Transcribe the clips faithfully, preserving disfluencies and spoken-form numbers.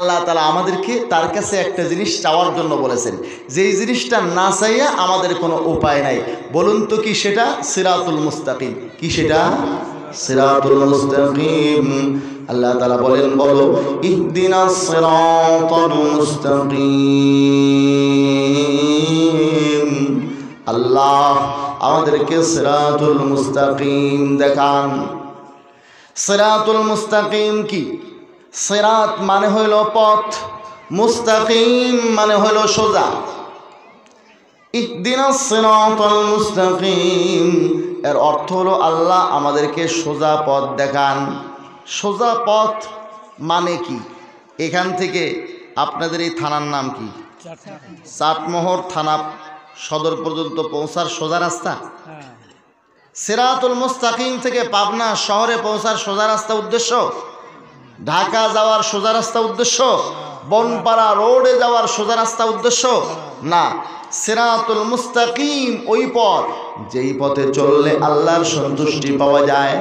আল্লাহ তাআলা আমাদেরকে তার কাছে একটা জিনিস চাওয়ার জন্য বলেছেন, যেই জিনিসটা না চাইয়া আমাদের কোনো উপায় নাই। বলুন তো কি সেটা? সিরাতুল মুস্তাকিম। কি সেটা? সিরাতুল মুস্তাকিম। আল্লাহ তাআলা বলেন, বলো ইহদিনাস সিরাতাল মুস্তাকিম। আল্লাহ আমাদেরকে সিরাতুল মুস্তাকিম দেখান। সিরাতুল মুস্তাকিম কি? সিরাত মানে হইল পথ, মুস্তাকিম মানে হইল সোজা। ইহদিনাস সিরাতাল মুস্তাকিম এর অর্থ হলো আল্লাহ আমাদেরকে সোজা পথ দেখান। সোজা পথ মানে কি? এখান থেকে আপনাদের এই থানার নাম কি? চাটমোহর থানা সদর পর্যন্ত পৌঁছার সোজা রাস্তা। সিরাতুল মুস্তাকিম থেকে পাবনা শহরে পৌঁছার সোজা রাস্তা উদ্দেশ্য? ঢাকা যাওয়ার সোজা রাস্তা উদ্দেশ্য? বনপাড়া রোডে যাওয়ার সোজা রাস্তা উদ্দেশ্য? না, সিরাতুল মুস্তাকিম ওই পথ যেই পথে চললে আল্লাহর সন্তুষ্টি পাওয়া যায়।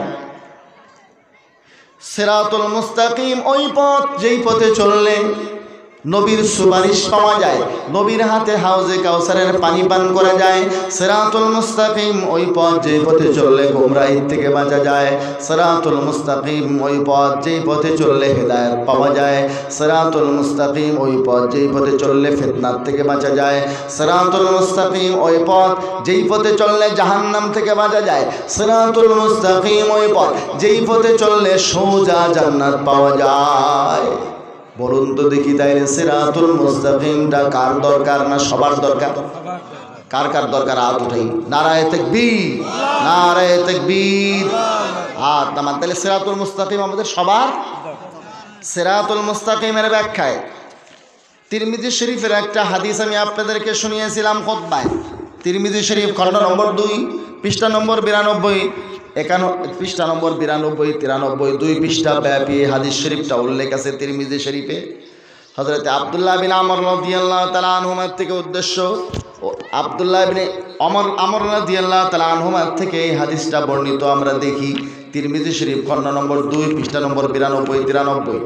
সিরাতুল মুস্তাকিম ওই পথ যেই পথে চললে নবীর সুপারিশ পাওয়া যায়, নবীর হাতে হাউজে কাউসারের পানি পান করা যায়। সিরাতুল মুস্তাকিম ওই পথ যেই পথে চললে গোমরাহি থেকে বাঁচা যায়। সিরাতুল মুস্তাকিম ওই পথ যেই পথে চললে হেদায়েত পাওয়া যায়। সিরাতুল মুস্তাকিম ওই পথ যেই পথে চললে ফিতনাত থেকে বাঁচা যায়। সিরাতুল মুস্তাকিম ওই পথ যেই পথে চললে জাহান্নাম থেকে বাঁচা যায়। সিরাতুল মুস্তাকিম ওই পথ যেই পথে চললে সোজা জান্নাত পাওয়া যায়। বলুন তো দেখি, তাইলে সিরাতুল মুস্তাকিমটা কার দরকার না সবার দরকার? কার কার দরকার? হাত উঠাই। নারায়ে তাকবীর, নারায়ে তাকবীর। হাত নামান। তাহলে সিরাতুল মুস্তাকিম আমাদের সবার। সিরাতুল মুস্তাকিমের ব্যাখ্যায় তিরমিজি শরীফের একটা হাদিস আমি আপনাদেরকে শুনিয়েছিলাম খুতবায়। তিরমিজি শরীফ খণ্ড নম্বর দুই পৃষ্ঠা নম্বর বিরানব্বই, একান্ন পৃষ্ঠা নম্বর বিরানব্বই তিরানব্বই দুই পৃষ্ঠা ব্যাপী হাদিস শরীফটা উল্লেখ আছে তিরমিজি শরীফে। হযরত আব্দুল্লাহ বিন আমর রাদিয়াল্লাহু তাআলা আনহুমা থেকে উদ্দেশ্য, ও আব্দুল্লাহ বিন আমর আমর রাদিয়াল্লাহু তাআলা আনহুমা থেকে এই হাদিসটা বর্ণিত আমরা দেখি তিরমিজি শরীফ খণ্ড নম্বর দুই পৃষ্ঠা নম্বর বিরানব্বই তিরানব্বই।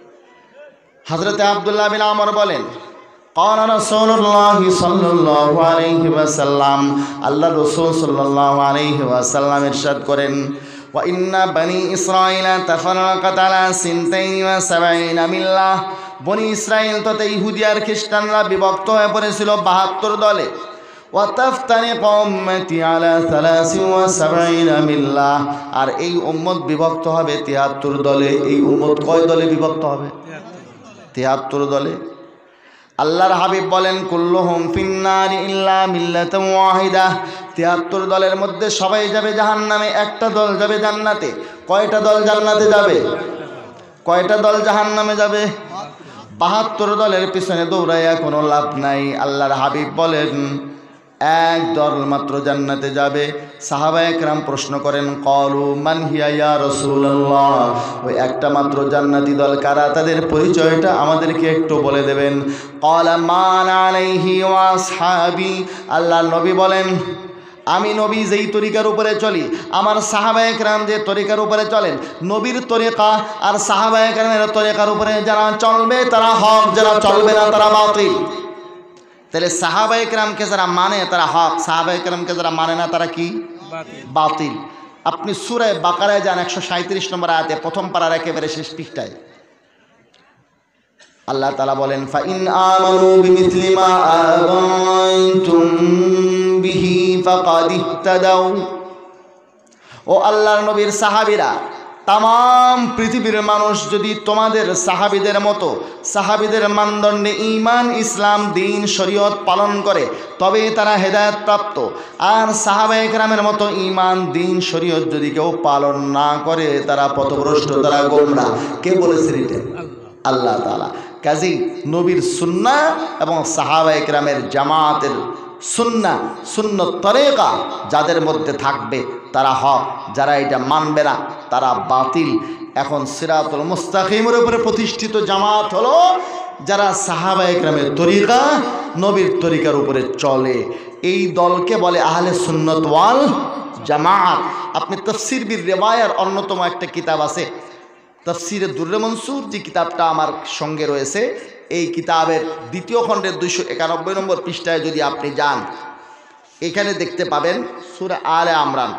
হযরত আব্দুল্লাহ বিন আমর বলেন, قال رسول الله صلى الله عليه وسلم, আল্লাহ রাসূল সাল্লাল্লাহু আলাইহি ওয়াসাল্লাম ইরশাদ করেন, ওয়া ইন্না বনি ইসরাঈলা তাফাররাকাত আলা সিনতাইন ওয়া সাবঈনা মিল্লাহ। বনি ইসরাইল তথা ইহুদি আর খ্রিস্টানরা বিভক্ত হয়ে পড়েছিল বাহাত্তর দলে। ওয়া তাফতারিকু উম্মতি আলা সালাসিন ওয়া সাবঈনা মিল্লাহ। আর এই উম্মত বিভক্ত হবে তিয়াত্তর দলে। এই উম্মত কয় দলে বিভক্ত হবে? তিয়াত্তর দলে। আল্লাহর হাবিব বলেন, কুল্লুহুম ফিন্নার ইল্লা মিল্লাতুন ওয়াহিদা। তিয়াত্তর দলের মধ্যে সবাই যাবে জাহান্নামে, একটা দল যাবে জান্নাতে। কয়টা দল জান্নাতে যাবে? কয়টা দল জাহান্নামে যাবে? বাহাত্তর দলের পিছনে দৌড়াইয়া কোনো লাভ নাই। আল্লাহর হাবিব বলেন এক দল মাত্র জান্নাতে যাবে। সাহাবায়ে কেরাম প্রশ্ন করেন, ক্বালু মান হিয়া ইয়া রাসূলুল্লাহ, ওই একটা মাত্র জান্নাতি দল কারা? তাদের পরিচয়টা আমাদেরকে একটু বলে দেবেন। ক্বালা মান আলাইহি ওয়া আসহাবি। আল্লাহর নবী বলেন, আমি নবী যেই তরিকার উপরে চলি, আমার সাহাবায়ে কেরাম যে তরিকার উপরে চলেন, নবীর তরিকা আর সাহাবায়ে কেরামের তরিকার উপরে যারা চলবে তারা হক, যারা চলবে না তারা বাতিল। তাহলে সাহাবায়ে কেরামকে যারা মানে তারা হক, সাহাবায়ে কেরামকে যারা মানে না তারা কি? বাতিল। আপনি সূরা বাকারায় যান, একশো সাঁইত্রিশ নম্বর আয়াতে প্রথম পারার একেবারে শেষ পৃষ্ঠায় আল্লাহ তাআলা বলেন, ফা ইন আমানু বিমিসলি মা আমানতুম বিহি ফাকাদ ইহতাদাউ। ও আল্লাহর নবীর সাহাবীরা, তাম পৃথিবীর মানুষ যদি তোমাদের সাহাবীদের মতো সাহাবীদের মানদণ্ডে ঈমান, ইসলাম, দ্বীন, শরীয়ত পালন করে তবে তারা হেদায়েত প্রাপ্ত। আর সাহাবায়ে কেরামের মতো ঈমান, দ্বীন, শরীয়ত যদি কেউ পালন না করে তারা পথভ্রষ্ট, তারা গোমরাহ। কে বলেছেন এটা? আল্লাহ তাআলা। কাজী নবীর সুন্নাহ এবং সাহাবায়ে কেরামের জামাতের সুন্নাহ, সুন্নত তরিকা যাদের মধ্যে থাকবে তারা হক, যারা এটা মানবে না তারা বাতিল। এখন সিরাতুল মুস্তাকিমের উপরে প্রতিষ্ঠিত জামাত হলো যারা সাহাবায়ে কেরামের তরিকা, নবীর তরিকার উপরে চলে। এই দলকে বলে আহলে সুন্নাত ওয়াল জামাত। আপনি তাফসীর বির রিওয়ায়ার অন্যতম একটা কিতাব আছে, তাফসিরে দুররে মনসুর যে কিতাবটা আমার সঙ্গে রয়েছে, এই কিতাবের দ্বিতীয় খণ্ডের দুইশো একানব্বই নম্বর পৃষ্ঠায় যদি আপনি যান, এখানে দেখতে পাবেন সূরা আলে ইমরান।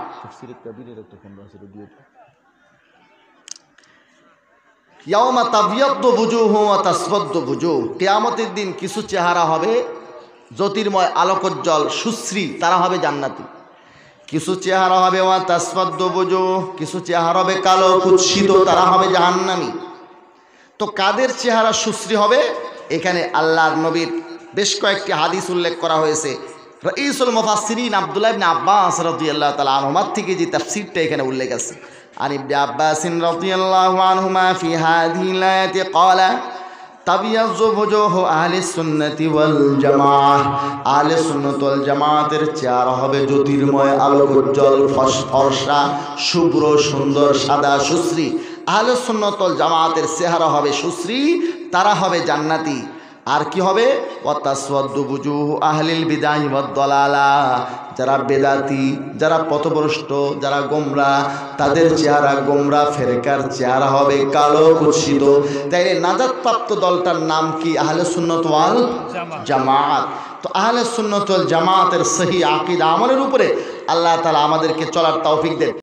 ইয়াউমা তাবিয়াদ্দু বুজুহু ওয়া তাসওয়াদ্দু বুজুহ, কিয়ামতের দিন কিছু চেহারা হবে জ্যোতির্ময় আলোকোজ্জ্বল সুশ্রী, তারা হবে জান্নাতি। কিছু চেহারা হবে ওয়া তাসওয়াদ্দু বুজুহ, কিছু চেহারা হবে কালো কুৎসিত, তারা হবে জাহান্নামী। তো কাদের চেহারা সুশ্রী হবে? এখানে আল্লাহর নবীর বেশ কয়েকটি হাদিস উল্লেখ করা হয়েছে। রাইসুল মুফাসসিরিন আব্দুল্লাহ ইবনে আব্বাস রাদিয়াল্লাহু তাআলা আনহুমা থেকে যে তাফসীরটা এখানে উল্লেখ আছে, আন ইবনে আব্বাস রাদিয়াল্লাহু আনহুমা ফি হাযিহিল আয়াতি ক্বালা তাবিয়াজ্জু বুজুহু আহলি সুন্নতি ওয়াল জামাআহ, আহলে সুন্নাত ওয়াল জামাতের চেহারা হবে জ্যোতির্ময় আলোকোজ্জ্বল ফর্সা শুভ্র সুন্দর সাদা সুশ্রী। আহলে সুন্নাত ওয়াল জামাতের চেহারা হবে সুশ্রী, তারা হবে জান্নাতি। আর কি হবে? ওয়া তাসওয়াদ্দু বুজুহু আহলিল বিদাহি ওয়াদ দালালা, যারা বেদাতি, যারা পথভ্রষ্ট, যারা গোমরা, তাদের চেহারা গোমরা ফেরেকার চেহারা হবে কালো কুৎসিত। তাইলে নাজাতপ্রাপ্ত দলটার নাম কি? আহলে সুন্নাত ওয়াল জামাত। তো আহলে সুন্নাত ওয়াল জামাতের সহি আকীদা আমলের উপরে আল্লাহ তাআলা আমাদেরকে চলার তৌফিক দেন।